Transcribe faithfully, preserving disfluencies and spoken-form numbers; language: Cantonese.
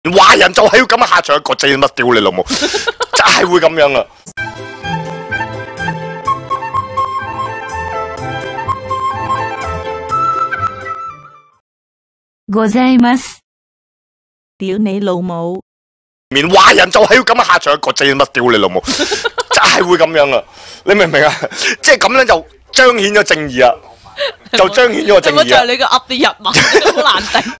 華人就係要咁樣下場，國際乜屌你老母，真係會咁樣啊！ ございます。 屌你老母！ 面華人就係要咁樣下場，國際乜屌你老母，真係會咁樣啊！你明唔明啊？即係咁樣就彰顯咗正義啊！就彰顯咗個正義啊！ 就係你個噏啲日文好難頂。